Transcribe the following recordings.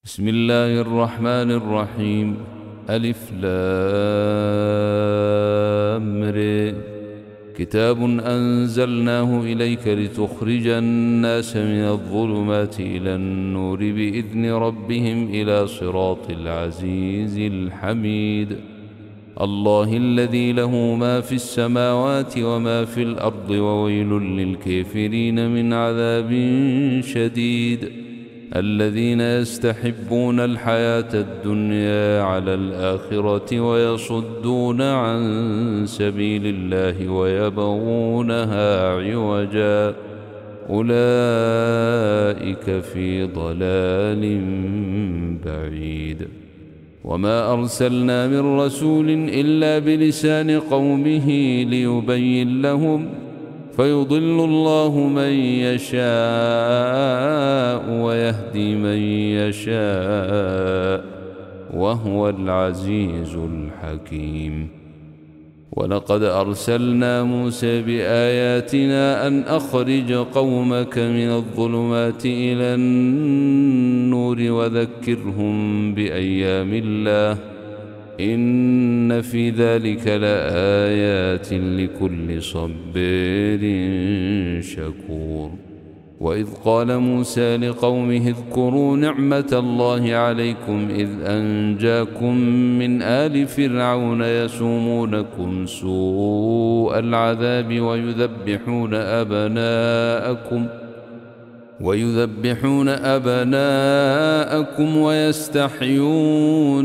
بسم الله الرحمن الرحيم. ألف لام ر. كتاب أنزلناه إليك لتخرج الناس من الظلمات إلى النور بإذن ربهم إلى صراط العزيز الحميد. الله الذي له ما في السماوات وما في الأرض وويل للكافرين من عذاب شديد. الذين يستحبون الحياة الدنيا على الآخرة ويصدون عن سبيل الله ويبغونها عوجا أولئك في ضلال بعيد. وما أرسلنا من رسول إلا بلسان قومه ليبين لهم فيضل الله من يشاء ويهدي من يشاء وهو العزيز الحكيم. ولقد أرسلنا موسى بآياتنا أن أخرج قومك من الظلمات إلى النور وذكرهم بأيام الله إن في ذلك لآيات لكل صبار شكور. وإذ قال موسى لقومه اذكروا نعمة الله عليكم إذ أنجاكم من آل فرعون يسومونكم سوء العذاب ويذبحون أبناءكم ويستحيون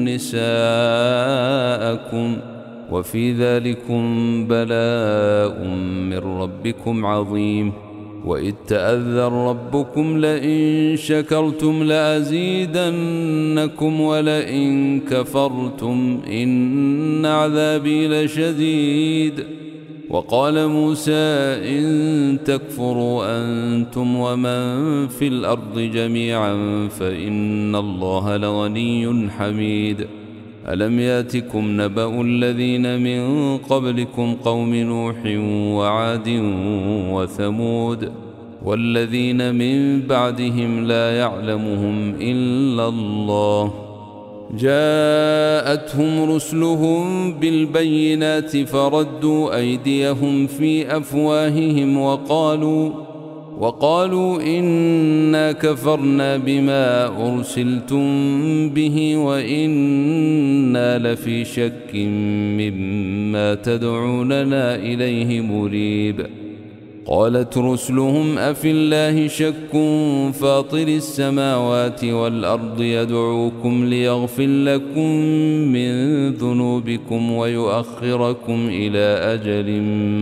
نساءكم وفي ذلكم بلاء من ربكم عظيم. وإذ تأذن ربكم لئن شكرتم لأزيدنكم ولئن كفرتم إن عذابي لشديد. وقال موسى إن تكفروا أنتم ومن في الأرض جميعا فإن الله لغني حميد. ألم ياتكم نبأ الذين من قبلكم قوم نوح وعاد وثمود والذين من بعدهم لا يعلمهم إلا الله جاءتهم رسلهم بالبينات فردوا أيديهم في أفواههم وقالوا إنا كفرنا بما أرسلتم به وإنا لفي شك مما تدعوننا إليه مريب. قالت رسلهم أفي الله شك فاطر السماوات والأرض يدعوكم ليغفر لكم من ذنوبكم ويؤخركم إلى أجل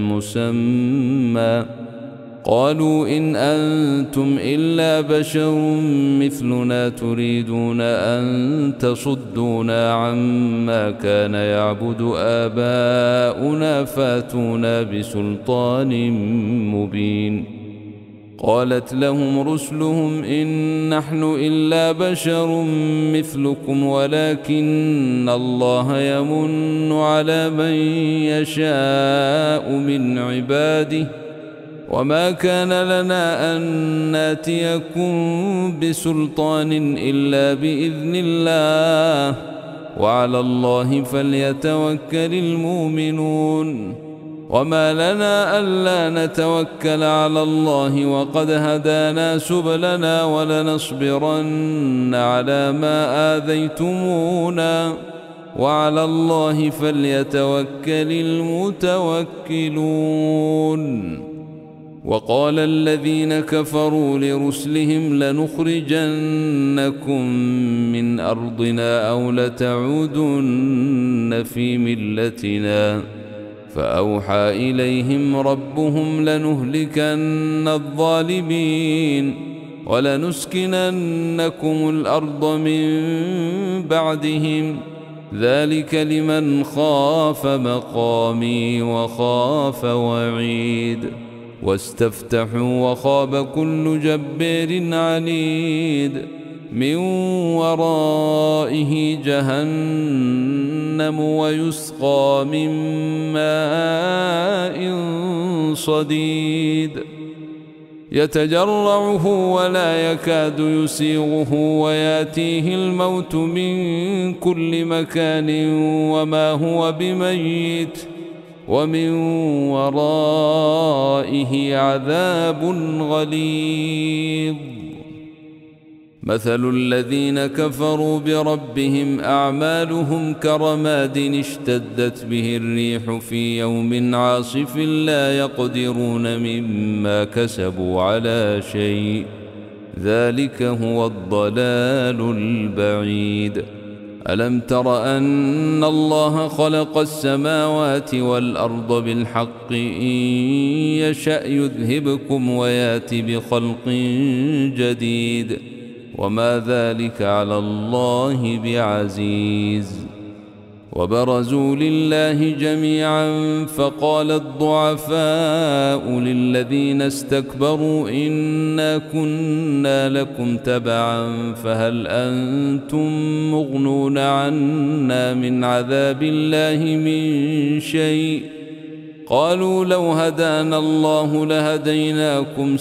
مسمى قالوا إن أنتم إلا بشر مثلنا تريدون أن تصدونا عما كان يعبد آباؤنا فاتونا بسلطان مبين. قالت لهم رسلهم إن نحن إلا بشر مثلكم ولكن الله يمن على من يشاء من عباده وما كان لنا أن ناتيكم بسلطان إلا بإذن الله وعلى الله فليتوكل المؤمنون. وما لنا ألا نتوكل على الله وقد هدانا سبلنا ولنصبرن على ما آذيتمونا وعلى الله فليتوكل المتوكلون. وقال الذين كفروا لرسلهم لنخرجنكم من أرضنا أو لتعودن في ملتنا فأوحى إليهم ربهم لنهلكن الظالمين ولنسكننكم الأرض من بعدهم ذلك لمن خاف مقامي وخاف وعيد. واستفتحوا وخاب كل جبار عنيد من ورائه جهنم ويسقى من ماء صديد يتجرعه ولا يكاد يسيغه وياتيه الموت من كل مكان وما هو بميت ومن ورائه عذاب غليظ. مثل الذين كفروا بربهم أعمالهم كرماد اشتدت به الريح في يوم عاصف لا يقدرون مما كسبوا على شيء ذلك هو الضلال البعيد. ألم تر أن الله خلق السماوات والأرض بالحق إن يشأ يذهبكم ويأت بخلق جديد وما ذلك على الله بعزيز. وبرزوا لله جميعا فقال الضعفاء للذين استكبروا إنا كنا لكم تبعا فهل أنتم مغنون عنا من عذاب الله من شيء قالوا لو هدانا الله لهديناكم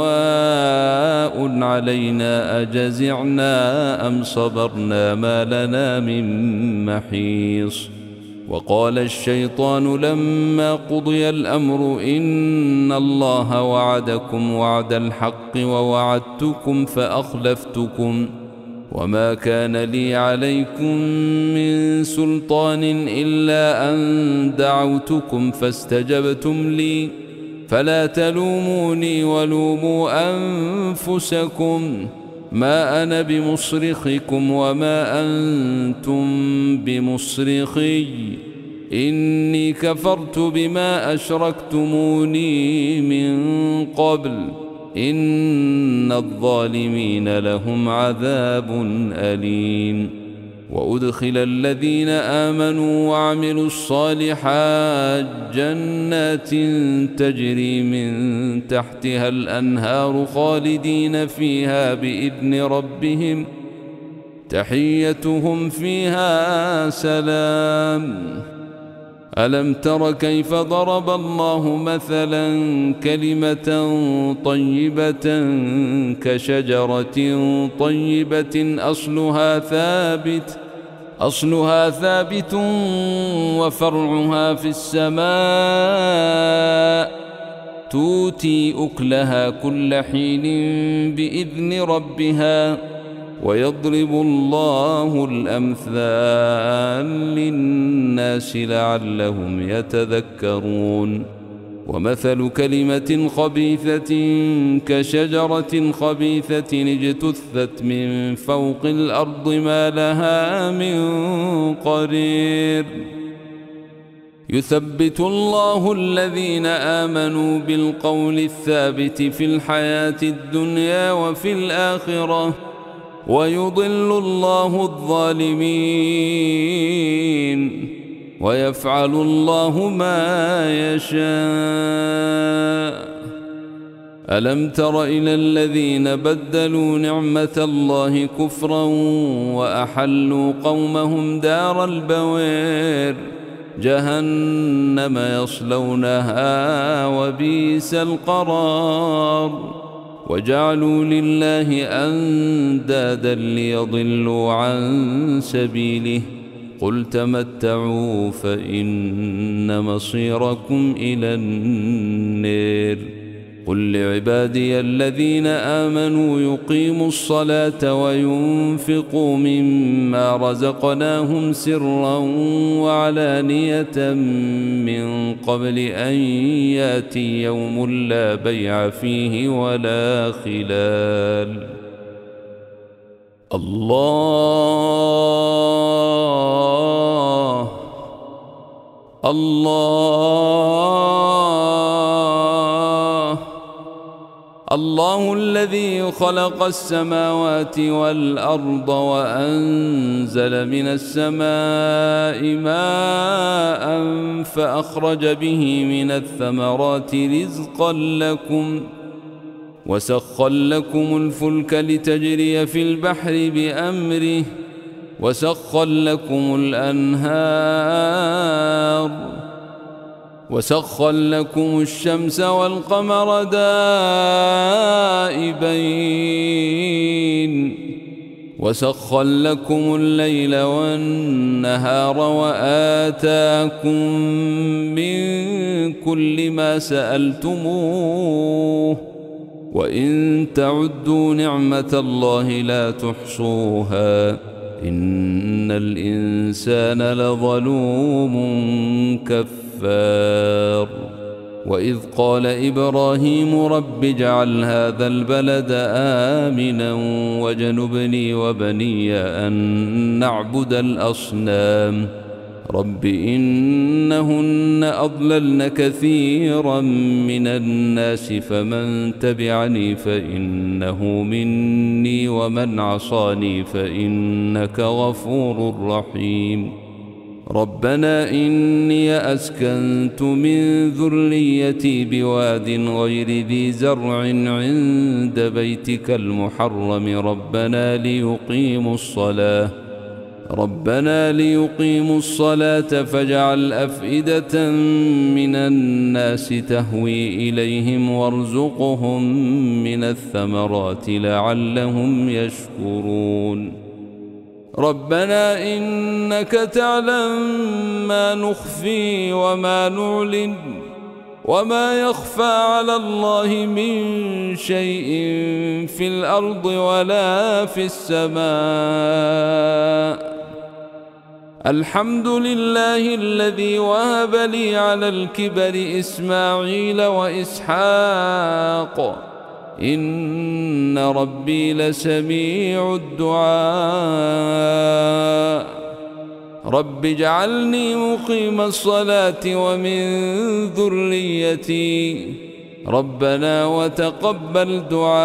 سواء علينا أجزعنا أم صبرنا ما لنا من محيص. وقال الشيطان لما قضي الأمر إن الله وعدكم وعد الحق ووعدتكم فأخلفتكم وما كان لي عليكم من سلطان إلا أن دعوتكم فاستجبتم لي فلا تلوموني ولوموا أنفسكم ما أنا بمصرخكم وما أنتم بمصرخي إني كفرت بما أشركتموني من قبل إن الظالمين لهم عذاب أليم. وأدخل الذين آمنوا وعملوا الصالحات جنات تجري من تحتها الأنهار خالدين فيها بإذن ربهم تحيتهم فيها سلام. ألم تر كيف ضرب الله مثلا كلمة طيبة كشجرة طيبة أصلها ثابت وفرعها في السماء تؤتي أكلها كل حين بإذن ربها ويضرب الله الأمثال للناس لعلهم يتذكرون. ومثل كلمة خبيثة كشجرة خبيثة اجتثت من فوق الأرض ما لها من قرير. يثبت الله الذين آمنوا بالقول الثابت في الحياة الدنيا وفي الآخرة ويضل الله الظالمين ويفعل الله ما يشاء. ألم تر إلى الذين بدلوا نعمة الله كفرا وأحلوا قومهم دار البوير جهنم يصلونها وبئس القرار. وجعلوا لله أندادا ليضلوا عن سبيله قل تمتعوا فإن مصيركم إلى النار. قل لعبادي الذين آمنوا يقيموا الصلاة وينفقوا مما رزقناهم سرا وعلانية من قبل أن يأتي يوم لا بيع فيه ولا خلال. الله الذي خلق السماوات والأرض وأنزل من السماء ماء فأخرج به من الثمرات رزقا لكم وسخر لكم الفلك لتجري في البحر بأمره وسخر لكم الأنهار وسخر لكم الشمس والقمر دائبين وسخر لكم الليل والنهار وآتاكم من كل ما سألتموه وإن تعدوا نعمة الله لا تحصوها إن الإنسان لظلوم كفار. وإذ قال إبراهيم رب اجعل هذا البلد آمنا واجنبني وبني أن نعبد الأصنام رب إنهن أضللن كثيرا من الناس فمن تبعني فإنه مني ومن عصاني فإنك غفور رحيم. ربنا إني أسكنت من ذريتي بواد غير ذي زرع عند بيتك المحرم ربنا ليقيموا الصلاة فاجعل أفئدة من الناس تهوي إليهم وارزقهم من الثمرات لعلهم يشكرون. ربنا إنك تعلم ما نخفي وما نعلن وما يخفى على الله من شيء في الأرض ولا في السماء. الحمد لله الذي وهب لي على الكبر إسماعيل وإسحاق إن ربي لسميع الدعاء. رب اجعلني مقيم الصلاة ومن ذريتي ربنا وتقبل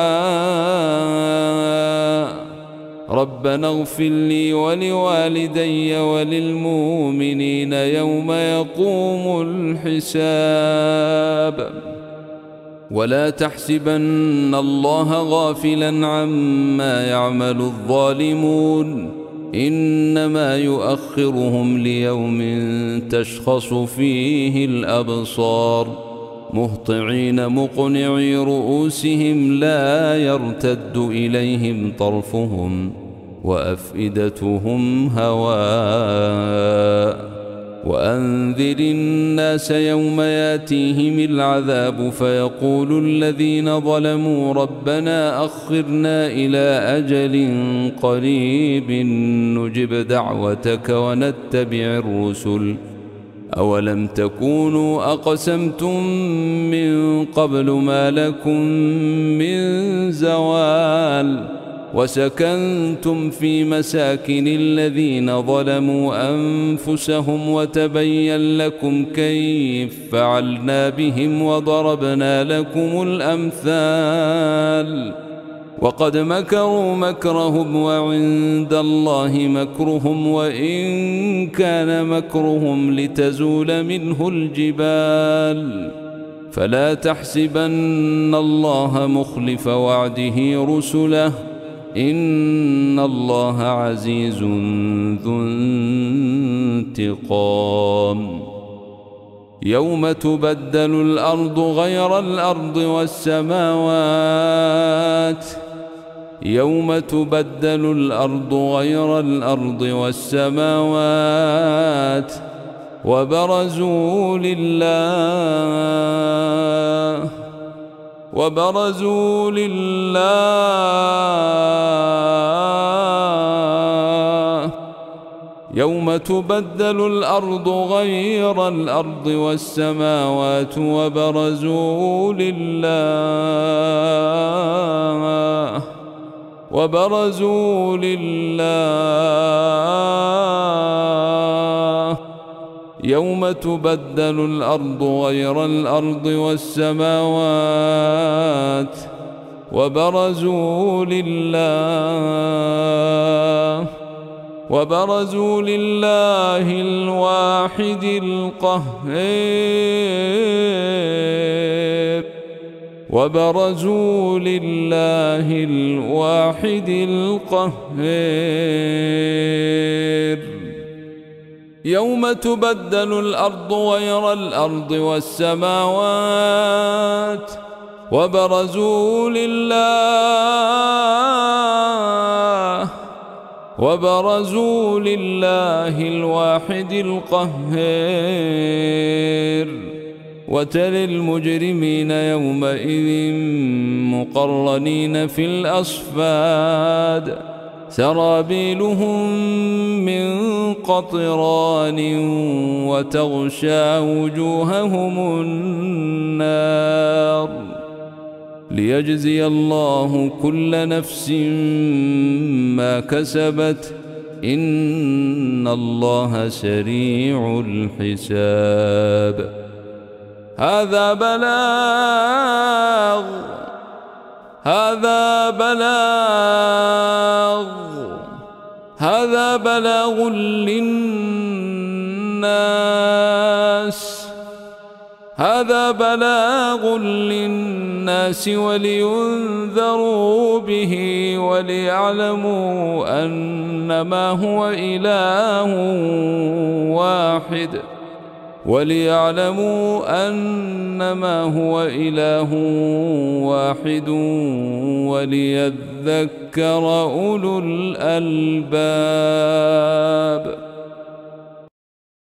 دعاء. ربنا اغفر لي ولوالدي وللمؤمنين يوم يقوم الحساب. ولا تحسبن الله غافلا عما يعمل الظالمون إنما يؤخرهم ليوم تشخص فيه الأبصار مهطعين مقنعي رؤوسهم لا يرتد إليهم طرفهم وأفئدتهم هواء. وأنذر الناس يوم ياتيهم العذاب فيقول الذين ظلموا ربنا أخرنا إلى أجل قريب نجب دعوتك ونتبع الرسل أولم تكونوا أقسمتم من قبل ما لكم من زوال وسكنتم في مساكن الذين ظلموا أنفسهم وتبين لكم كيف فعلنا بهم وضربنا لكم الأمثال. وقد مكروا مكرهم وعند الله مكرهم وإن كان مكرهم لتزول منه الجبال. فلا تحسبن الله مخلف وعده رسله إن الله عزيز ذو انتقام. يوم تبدل الأرض غير الأرض والسماوات يوم تبدل الأرض غير الأرض والسماوات وبرزوا لله يوم تبدل الأرض غير الأرض والسماوات وبرزوا لله يوم تبدل الأرض غير الأرض والسماوات وبرزوا لله الواحد القهار وبرزوا لله الواحد القهار. يوم تبدل الأرض غير الأرض والسماوات وبرزوا لله الواحد القهار وترى المجرمين يومئذ مقرنين في الأصفاد سرابيلهم من قطران وتغشى وجوههم النار ليجزي الله كل نفس ما كسبت إن الله سريع الحساب. هذا بلاغ للناس ولينذروا به وليعلموا أنما هو إله واحد وليذكر أولو الألباب.